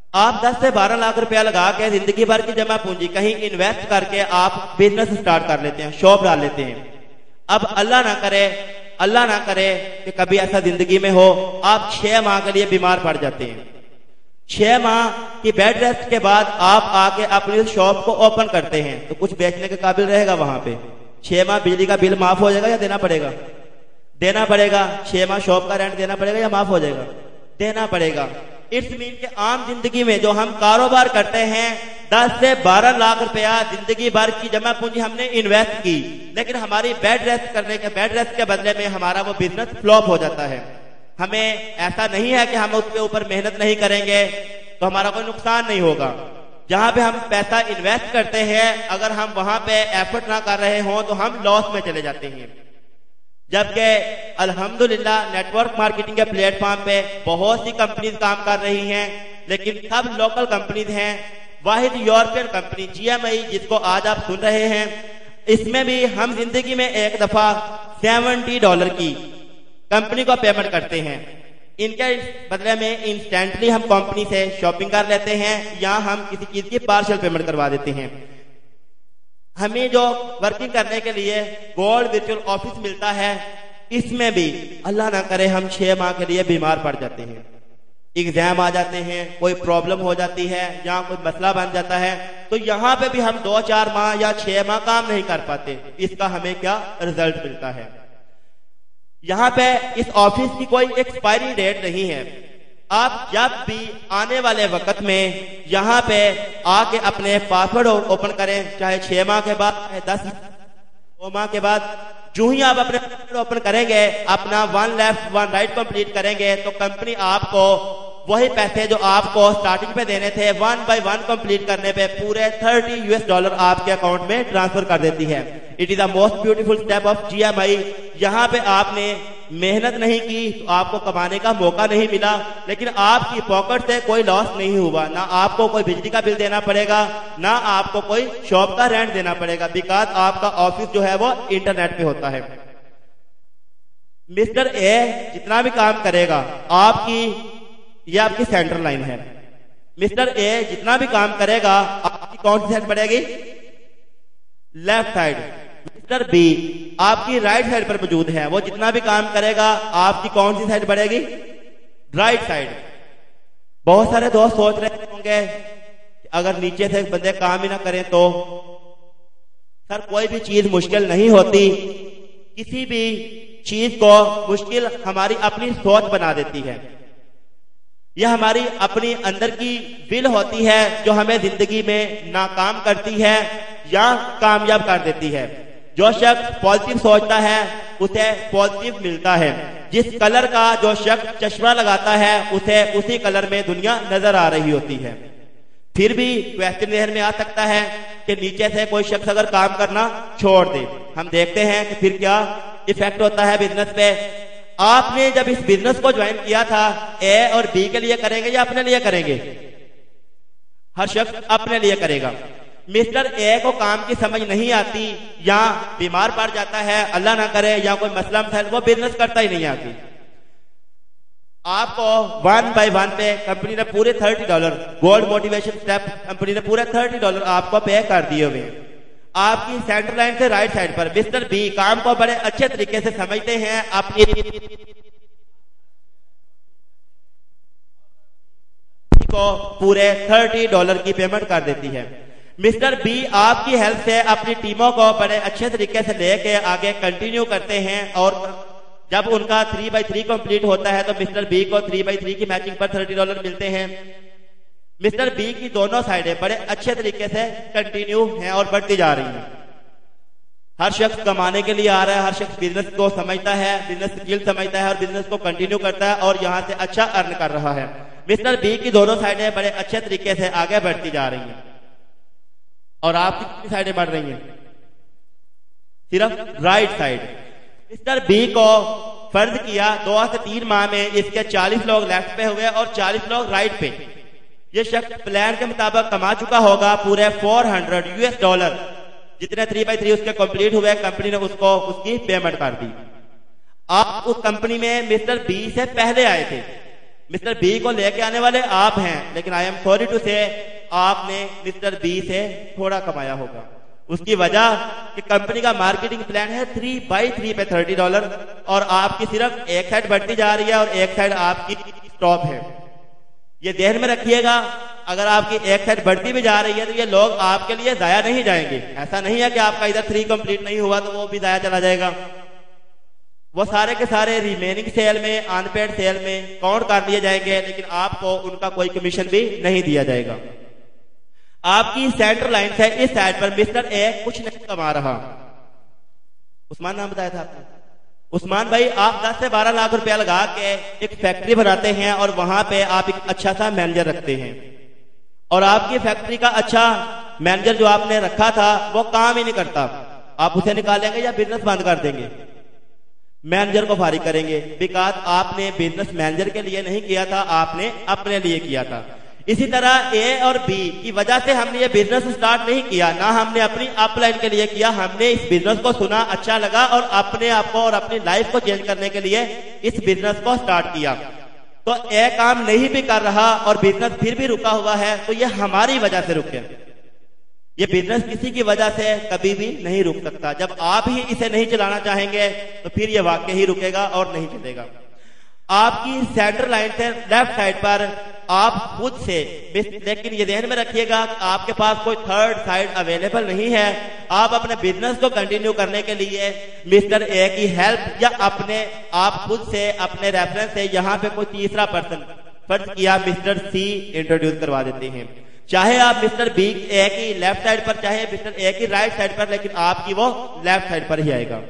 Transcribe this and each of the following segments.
आप 10 से 12 लाख रुपया लगा के जिंदगी भर की जमा पूंजी कहीं इन्वेस्ट करके आप बिजनेस स्टार्ट कर लेते हैं, शॉप डाल लेते हैं। अब अल्लाह ना करे कि कभी ऐसा जिंदगी में हो, आप 6 माह के लिए बीमार पड़ जाते हैं। 6 माह की बेड रेस्ट के बाद आप आके अपनी शॉप को ओपन करते हैं, तो कुछ बेचने के काबिल रहेगा वहां पे? 6 माह बिजली का बिल माफ हो जाएगा या देना पड़ेगा? देना पड़ेगा। 6 माह शॉप का रेंट देना पड़ेगा या माफ हो जाएगा? देना पड़ेगा। इट्स मीन के आम जिंदगी में जो हम कारोबार करते हैं, 10 से 12 लाख रुपया जिंदगी भर की जमा पूंजी हमने इन्वेस्ट की, लेकिन हमारी बेड रेस्ट के बदले में हमारा वो बिजनेस फ्लॉप हो जाता है। हमें ऐसा नहीं है कि हम उसके ऊपर मेहनत नहीं करेंगे तो हमारा कोई नुकसान नहीं होगा। जहां पे हम पैसा इन्वेस्ट करते हैं, अगर हम वहां पे एफर्ट ना कर रहे हों तो हम लॉस में चले जाते हैं। जबकि अल्हम्दुलिल्लाह नेटवर्क मार्केटिंग के प्लेटफॉर्म पे बहुत सी कंपनीज काम कर रही हैं, लेकिन सब लोकल कंपनीज हैं। वाहिद यूरोपियन कंपनी GMI जिसको आज आप सुन रहे हैं, इसमें भी हम जिंदगी में एक दफा $70 की कंपनी को पेमेंट करते हैं। इनके बदले में इंस्टेंटली हम कंपनी से शॉपिंग कर लेते हैं या हम किसी चीज की पार्शियल पेमेंट करवा देते हैं। हमें जो वर्किंग करने के लिए गोल्ड वर्चुअल ऑफिस मिलता है, इसमें भी अल्लाह ना करे हम 6 माह के लिए बीमार पड़ जाते हैं, एग्जाम आ जाते हैं, कोई प्रॉब्लम हो जाती है या कोई मसला बन जाता है, तो यहाँ पे भी हम 2-4 माह या 6 माह काम नहीं कर पाते। इसका हमें क्या रिजल्ट मिलता है? यहाँ पे इस ऑफिस की कोई एक्सपायरी डेट नहीं है। आप जब भी आने वाले वक्त में यहाँ पे आके अपने पासवर्ड ओपन करें, चाहे 6 माह के बाद, चाहे 2 माह के बाद, जो ही आप अपने पासवर्ड ओपन करेंगे, अपना 1 लेफ्ट 1 राइट कंप्लीट करेंगे, तो कंपनी आपको वही पैसे जो आपको स्टार्टिंग पे देने थे 1 by 1 कंप्लीट करने पे पूरे $30 आपके अकाउंट में ट्रांसफर कर देती है। It is the most beautiful step of GMI। यहाँ पे आपने मेहनत नहीं की तो आपको कमाने का मौका नहीं मिला, लेकिन आपकी पॉकेट से कोई लॉस नहीं हुआ। ना आपको कोई बिजली का बिल देना पड़ेगा, ना आपको कोई शॉप का रेंट देना पड़ेगा, बिकॉज आपका ऑफिस जो है वो इंटरनेट पे होता है। मिस्टर ए जितना भी काम करेगा, ये आपकी सेंट्रल लाइन है। मिस्टर ए जितना भी काम करेगा, आपकी कौन सी साइड बढ़ेगी? Left side. मिस्टर बी आपकी राइट साइड पर मौजूद है, वो जितना भी काम करेगा आपकी कौन सी साइड बढ़ेगी? Right side. बहुत सारे दोस्त सोच रहे होंगे अगर नीचे से बंदे काम ही ना करें तो। सर कोई भी चीज मुश्किल नहीं होती, किसी भी चीज को मुश्किल हमारी अपनी सोच बना देती है। यह हमारी अपनी अंदर की विल होती है जो हमें जिंदगी में नाकाम करती है या कामयाब कर देती है। जो शख्स पॉजिटिव सोचता है उसे पॉजिटिव मिलता है। जिस कलर का जो शख्स चश्मा लगाता है उसे उसी कलर में दुनिया नजर आ रही होती है। फिर भी क्वेश्चन जहन में आ सकता है कि नीचे से कोई शख्स अगर काम करना छोड़ दे, हम देखते हैं कि फिर क्या इफेक्ट होता है बिजनेस पे। आपने जब इस बिजनेस को ज्वाइन किया था, ए और बी के लिए करेंगे या अपने लिए करेंगे? हर शख्स अपने लिए करेगा। मिस्टर ए को काम की समझ नहीं आती या बीमार पड़ जाता है, अल्लाह ना करे, या कोई मसला मसाइल, वो बिजनेस करता ही नहीं आती। आपको 1 by 1 पे कंपनी ने पूरे $30 गोल्ड मोटिवेशन स्टेप कंपनी ने पूरे $30 आपको पे कर दिए हुए। आपकी सेंटर लाइन से राइट साइड पर मिस्टर बी काम को बड़े अच्छे तरीके से समझते हैं, अपनी को पूरे $30 की पेमेंट कर देती है। मिस्टर बी आपकी हेल्प से अपनी टीमों को बड़े अच्छे तरीके से लेके आगे कंटिन्यू करते हैं, और जब उनका 3 by 3 कंप्लीट होता है तो मिस्टर बी को 3 by 3 की मैचिंग पर $30 मिलते हैं। मिस्टर बी की दोनों साइडें बड़े अच्छे तरीके से कंटिन्यू हैं और बढ़ती जा रही हैं। हर शख्स कमाने के लिए आ रहा है, हर शख्स बिजनेस को समझता है, बिजनेस स्किल समझता है और बिजनेस को कंटिन्यू करता है और यहाँ से अच्छा अर्न कर रहा है। मिस्टर बी की दोनों साइडें बड़े अच्छे तरीके से आगे बढ़ती जा रही हैं। और आपकी कितनी साइडें बढ़ रही हैं? सिर्फ राइट साइड। मिस्टर बी को फर्ज किया 2 से 3 माह में इसके 40 लोग लेफ्ट पे हुए और 40 लोग राइट पे। ये शख्स प्लान के मुताबिक कमा चुका होगा पूरे $400 जितने 3 by 3 उसके कंप्लीट हुए, कंपनी ने उसको उसकी पेमेंट कर दी। आप उस कंपनी में मिस्टर बी से पहले आए थे, मिस्टर बी को लेके आने वाले आप हैं, लेकिन आई एम सॉरी टू से आपने मिस्टर बी से थोड़ा कमाया होगा। उसकी वजह कि कंपनी का मार्केटिंग प्लान है 3x3 पे $30 और आपकी सिर्फ एक साइड बढ़ती जा रही है और एक साइड आपकी स्टॉप है। ये ध्यान में रखिएगा, अगर आपकी एक साइड बढ़ती भी जा रही है तो ये लोग आपके लिए जाया नहीं जाएंगे। ऐसा नहीं है कि आपका इधर 3 कंप्लीट नहीं हुआ तो वो भी जाया चला जाएगा। वो सारे के सारे रिमेनिंग सेल में, अनपेड सेल में काउंट कर लिए जाएंगे, लेकिन आपको उनका कोई कमीशन भी नहीं दिया जाएगा। आपकी सेंटर लाइन से इस साइड पर मिस्टर ए कुछ नहीं कमा रहा। उस्मान नाम बताया था आपने? उस्मान भाई, आप 10 से 12 लाख रुपया लगा के एक फैक्ट्री बनाते हैं और वहां पे आप एक अच्छा सा मैनेजर रखते हैं और आपकी फैक्ट्री का अच्छा मैनेजर जो आपने रखा था वो काम ही नहीं करता। आप उसे निकालेंगे या बिजनेस बंद कर देंगे? मैनेजर को फारिग करेंगे, बिकॉज आपने बिजनेस मैनेजर के लिए नहीं किया था, आपने अपने लिए किया था। इसी तरह ए और बी की वजह से हमने ये बिजनेस स्टार्ट नहीं किया, ना हमने अपनी अपलाइन के लिए किया। हमने इस बिजनेस को सुना, अच्छा लगा और अपने आप को और अपनी लाइफ को चेंज करने के लिए इस बिजनेस को स्टार्ट किया। तो ए काम नहीं भी कर रहा और बिजनेस फिर भी रुका हुआ है तो ये हमारी वजह से रुके। ये बिजनेस किसी की वजह से कभी भी नहीं रुक सकता। जब आप ही इसे नहीं चलाना चाहेंगे तो फिर ये वाकई ही रुकेगा और नहीं चलेगा। आपकी सेंटर लाइन से लेफ्ट साइड पर आप खुद से, लेकिन ये ध्यान में रखिएगा आपके पास कोई थर्ड साइड अवेलेबल नहीं है। आप अपने बिजनेस को कंटिन्यू करने के लिए मिस्टर ए की हेल्प या अपने आप खुद से अपने रेफरेंस से यहाँ पे कोई तीसरा पर्सन, फर्ज किया मिस्टर सी, इंट्रोड्यूस करवा देते हैं। चाहे आप मिस्टर बी ए की लेफ्ट साइड पर, चाहे मिस्टर ए की राइट साइड पर, लेकिन आपकी वो लेफ्ट साइड पर ही आएगा।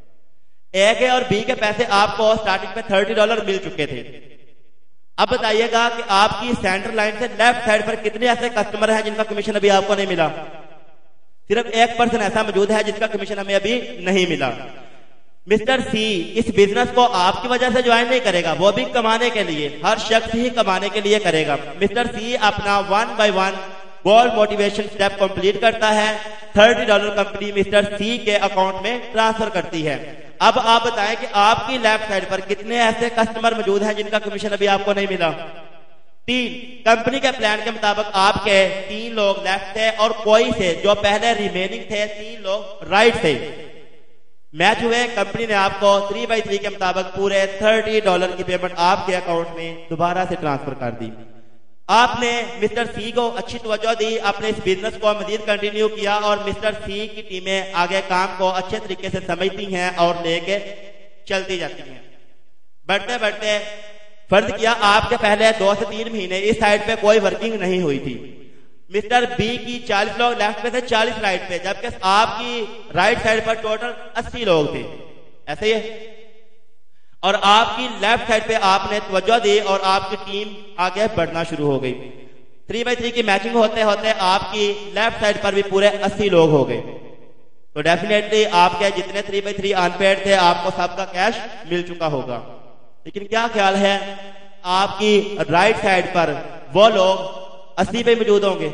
ए के और बी के पैसे आपको स्टार्टिंग में $30 मिल चुके थे। अब बताइएगा कि आपकी सेंटर लाइन से लेफ्ट साइड पर कितने ऐसे कस्टमर हैं जिनका कमीशन अभी आपको नहीं मिला? सिर्फ 1% ऐसा मौजूद है जिसका कमीशन हमें अभी नहीं मिला। मिस्टर सी इस बिजनेस को आपकी वजह से ज्वाइन नहीं करेगा, वो भी कमाने के लिए, हर शख्स ही कमाने के लिए करेगा। मिस्टर सी अपना 1 by 1 goal motivation step complete करता है। $30 कंपनी मिस्टर सी के अकाउंट में ट्रांसफर करती है। अब आप बताएं कि आपकी लेफ्ट साइड पर कितने ऐसे कस्टमर मौजूद हैं जिनका कमीशन अभी आपको नहीं मिला? 3। कंपनी के प्लान के मुताबिक आपके 3 लोग लेफ्ट थे और कोई से जो पहले रिमेनिंग थे 3 लोग राइट थे, मैच हुए। कंपनी ने आपको 3x3 के मुताबिक पूरे $30 की पेमेंट आपके अकाउंट में दोबारा से ट्रांसफर कर दी। आपने मिस्टर सी को अच्छी तवज्जो दी, अपने इस बिजनेस को मजीद कंटिन्यू किया और मिस्टर सी की टीमें आगे काम को अच्छे तरीके से समझती हैं और लेके चलती जाती हैं। बढ़ते बढ़ते फर्ज किया आपके पहले 2 से 3 महीने इस साइड पे कोई वर्किंग नहीं हुई थी। मिस्टर बी की 40 लोग लेफ्ट पे थे, 40 राइट पे, जबकि आपकी राइट साइड पर टोटल 80 लोग थे। ऐसे ही है। और आपकी लेफ्ट साइड पे आपने तवज्जो दी और आपकी टीम आगे बढ़ना शुरू हो गई। 3x3 की मैचिंग होते होते आपकी लेफ्ट साइड पर भी पूरे 80 लोग हो गए। तो डेफिनेटली आपके जितने 3x3 अनपेड थे आपको सबका कैश मिल चुका होगा। लेकिन क्या ख्याल है आपकी राइट साइड पर वो लोग 80 पे मौजूद होंगे?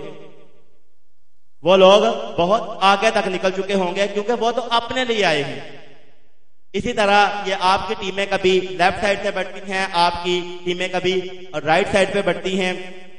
वो लोग बहुत आगे तक निकल चुके होंगे क्योंकि वो तो अपने लिए आए हैं। इसी तरह ये आपकी टीमें कभी लेफ्ट साइड से बढ़ती हैं, आपकी टीमें कभी राइट साइड पे बढ़ती हैं।